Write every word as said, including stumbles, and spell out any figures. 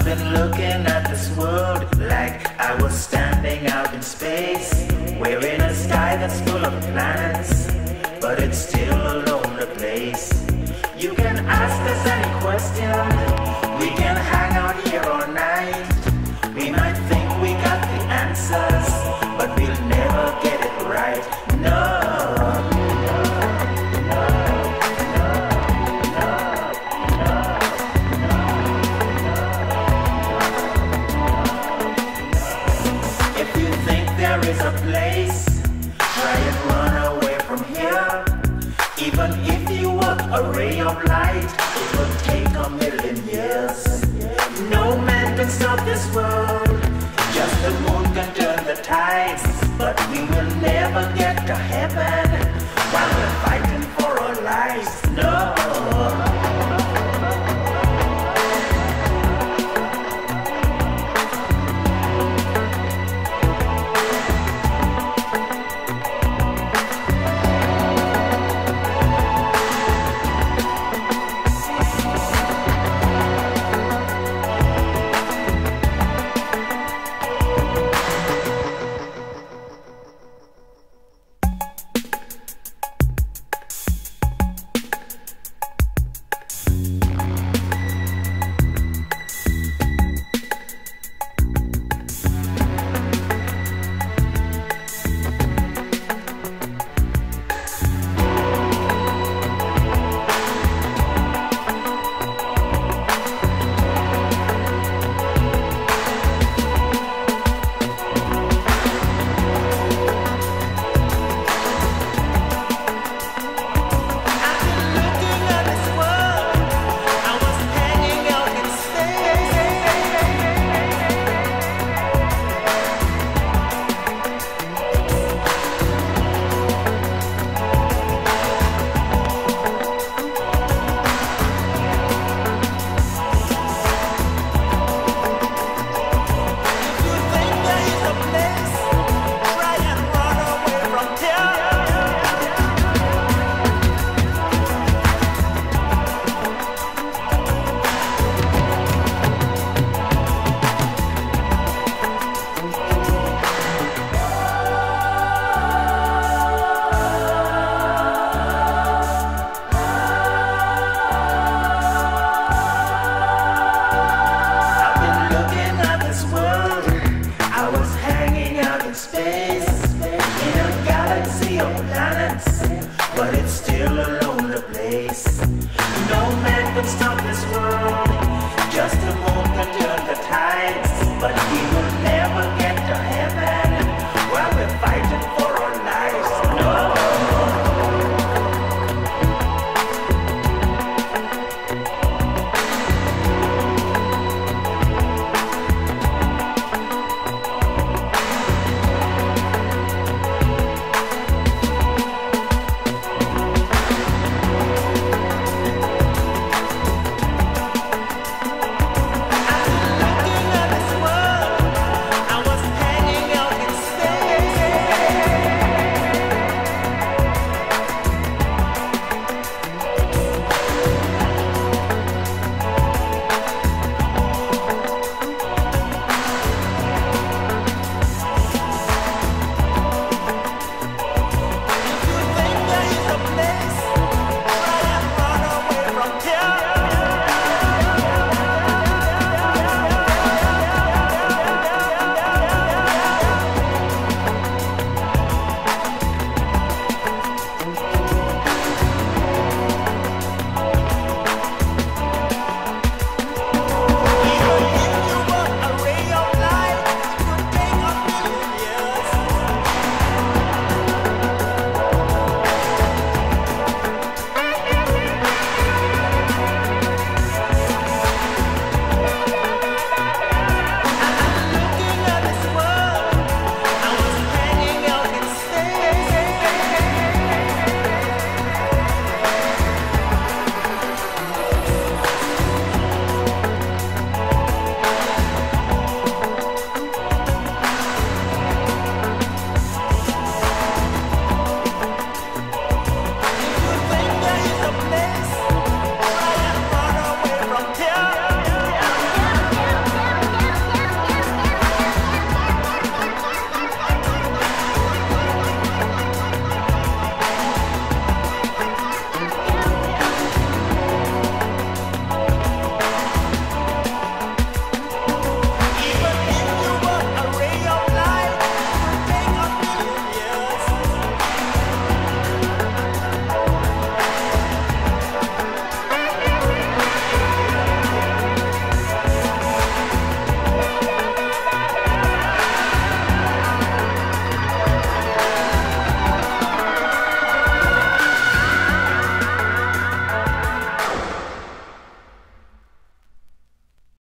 been looking at this world like I was standing out in space. We're in a sky that's full of planets, but it's still a lonely place. You can ask us any question, we can hang out here all night. We might think we got the answers, but we'll never get it right. No. There is a place, try and run away from here. Even if you were a ray of light, it would take a million years. No man can stop this world, just the moon can turn the tides. But we will never get to heaven while we're fighting for our lives.